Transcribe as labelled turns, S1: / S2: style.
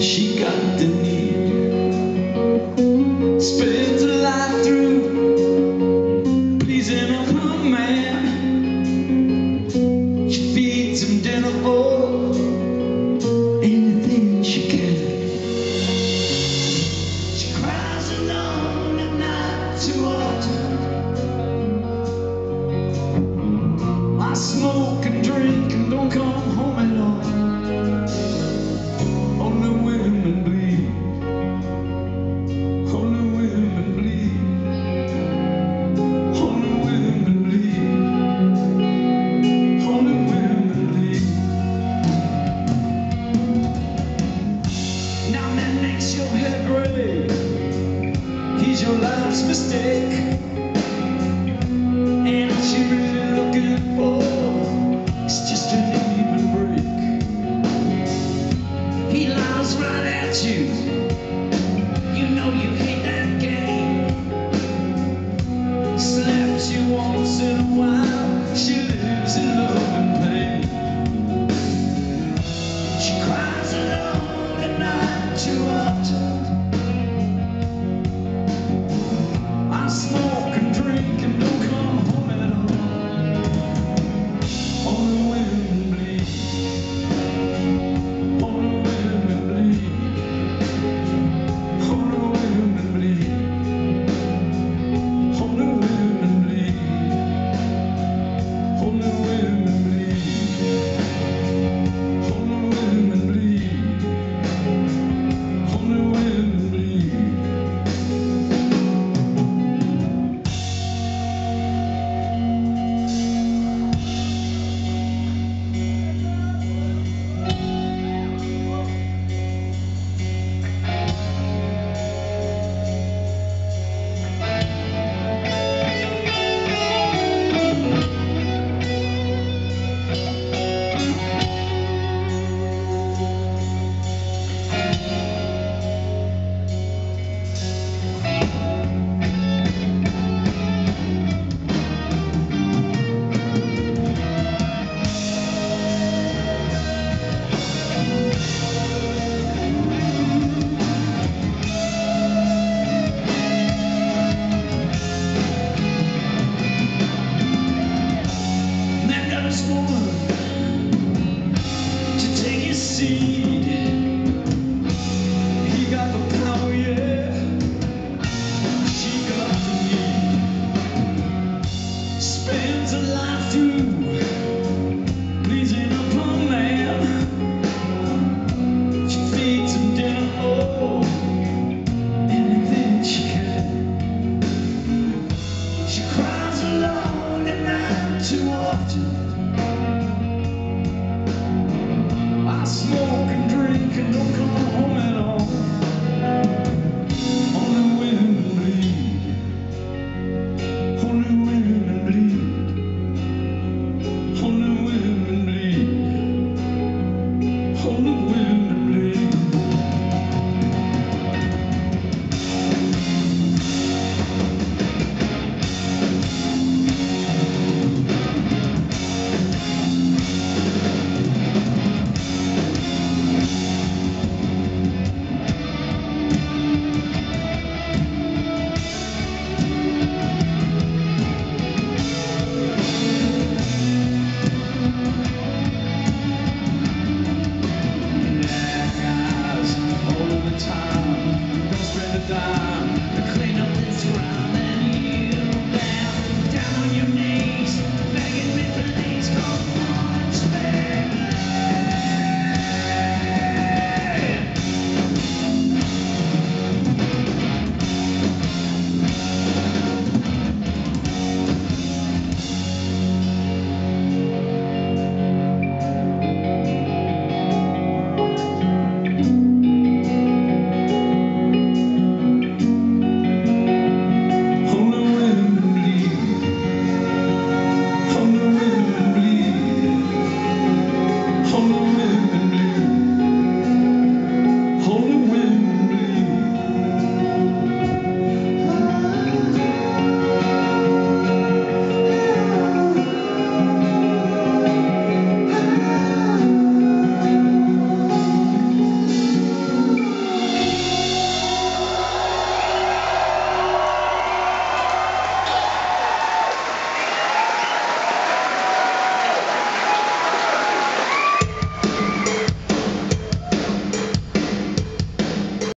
S1: She got the need, spends her life through pleasing her man. She feeds him dinner for anything she can. She cries alone at night too often. I smoke and drink and don't come home at all. Only women bleed. Only women bleed. Only women bleed. Only women bleed. Now that makes your head gray. He's your life's mistake. And what you're really looking for is just an even break. He lies right at you. You know you hate that game. Slaps you once in a while. She lives in love and pain. She cries alone at night too often. I smoke and drink and don't come home at all. Only women bleed. Only women bleed. Only women bleed. Only women bleed. Only women bleed. Only women bleed. Only women bleed. Woman to take his seed. He got the power, yeah. She got the need. Spends her life through pleasing a poor man. She feeds him dinner, oh, anything she can. She cries alone at night too often. I smoke and drink and don't come home at all. Only women bleed. Only women bleed. Only women bleed. Only women bleed.